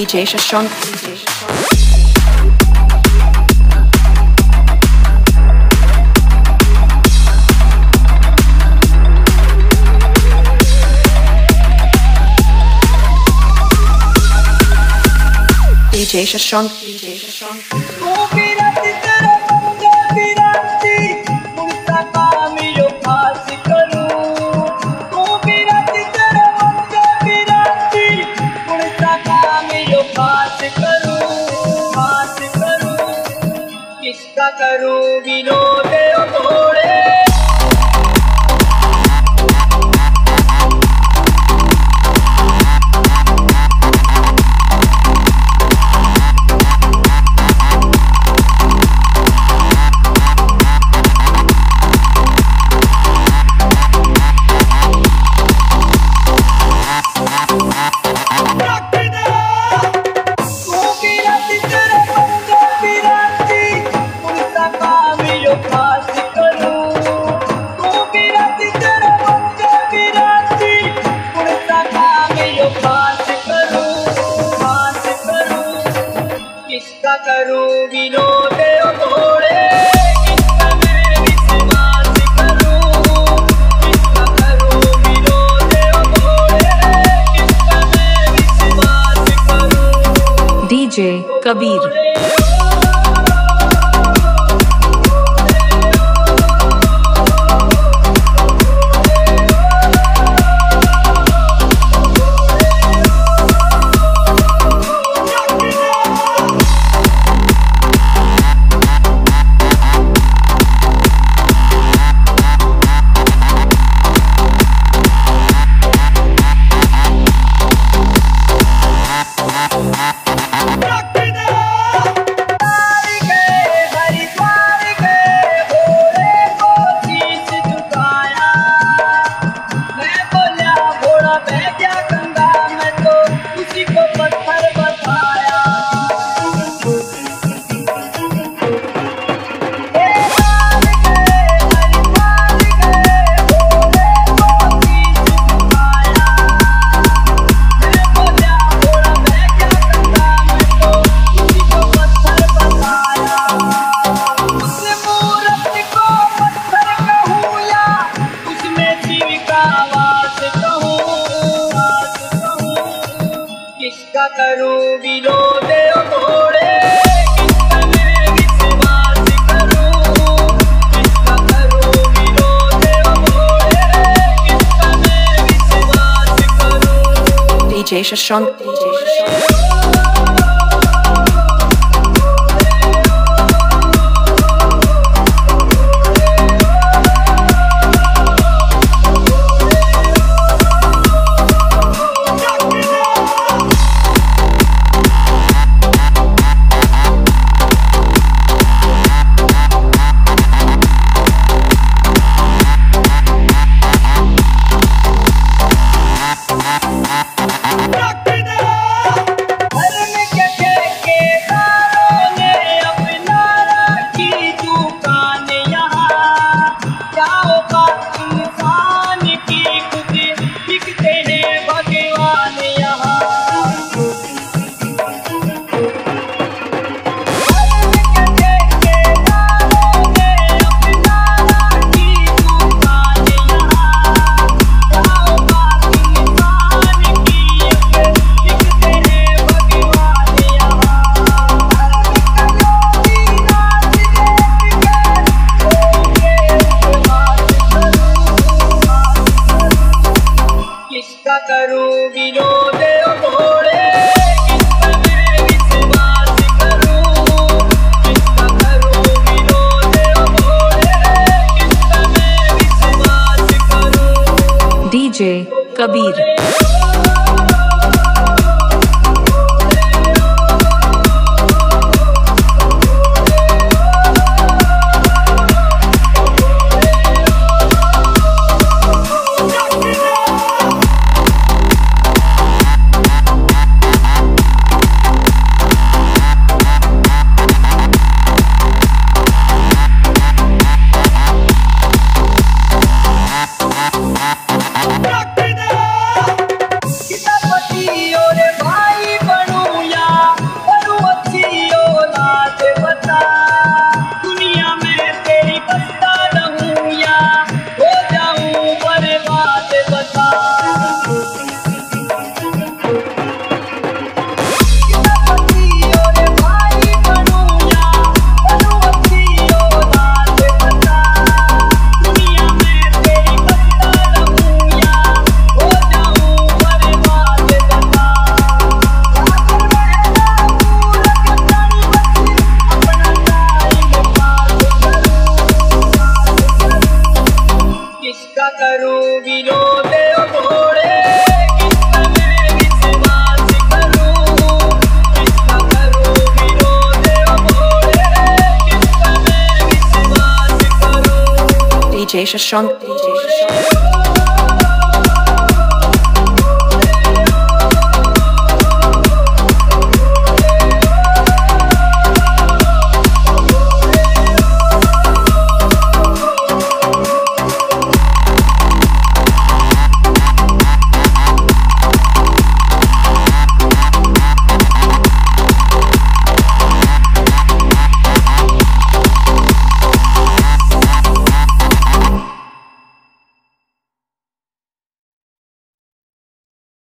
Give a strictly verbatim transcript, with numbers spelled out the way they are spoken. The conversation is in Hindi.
D J Shashank. D J Shashank. D J Shashank. करू विरोध भोले करू विरोध भोले किसका मैं विश्वास करूं किसका करूं विरोध भोले किसका मैं विश्वास करूं D J कबीर करूं विरोध भोले किसका मैं विश्वास करूं किसका करूं विरोध भोले किसका मैं विश्वास करूं D J Shashank. D J Shashank. करूं विरोध भोले किसका मैं विश्वास करूं किसका करूं विरोध भोले किसका मैं विश्वास करूं D J Kabir DJ Shashank, D J Shashank.